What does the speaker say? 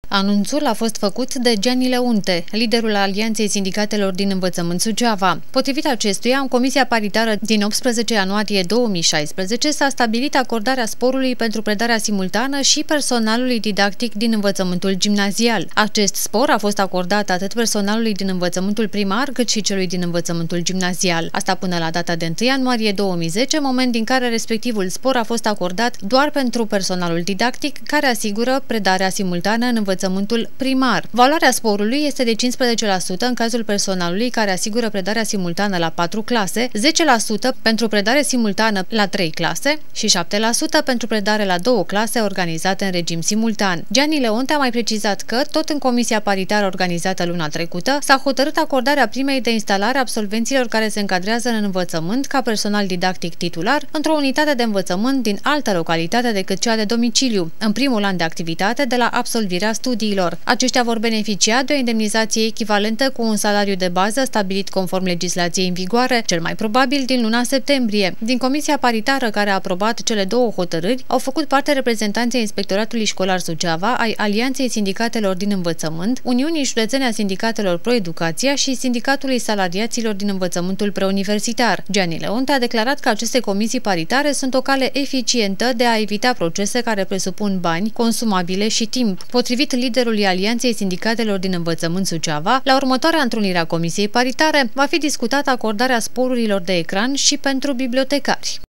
Anunțul a fost făcut de Gianni Leunte, liderul Alianței Sindicatelor din Învățământ Suceava. Potrivit acestuia, în Comisia Paritară din 18 ianuarie 2016 s-a stabilit acordarea sporului pentru predarea simultană și personalului didactic din învățământul gimnazial. Acest spor a fost acordat atât personalului din învățământul primar, cât și celui din învățământul gimnazial. Asta până la data de 1 ianuarie 2010, moment din care respectivul spor a fost acordat doar pentru personalul didactic, care asigură predarea simultană în învățământul primar. Valoarea sporului este de 15% în cazul personalului care asigură predarea simultană la 4 clase, 10% pentru predare simultană la 3 clase și 7% pentru predare la 2 clase organizate în regim simultan. Gianni Leunte a mai precizat că, tot în comisia paritară organizată luna trecută, s-a hotărât acordarea primei de instalare a absolvenților care se încadrează în învățământ ca personal didactic titular într-o unitate de învățământ din altă localitate decât cea de domiciliu, în primul an de activitate de la absolvirea studiilor. Aceștia vor beneficia de o indemnizație echivalentă cu un salariu de bază stabilit conform legislației în vigoare, cel mai probabil din luna septembrie. Din comisia paritară care a aprobat cele două hotărâri au făcut parte reprezentanții Inspectoratului Școlar Suceava, ai Alianței Sindicatelor din Învățământ, Uniunii Județene a Sindicatelor Pro-Educația și Sindicatului Salariaților din Învățământul Preuniversitar. Gianni Leunte a declarat că aceste comisii paritare sunt o cale eficientă de a evita procese care presupun bani, consumabile și timp. Potrivit liderului Alianței Sindicatelor din Învățământ Suceava, la următoarea întrunire a comisiei paritare va fi discutată acordarea sporurilor de ecran și pentru bibliotecari.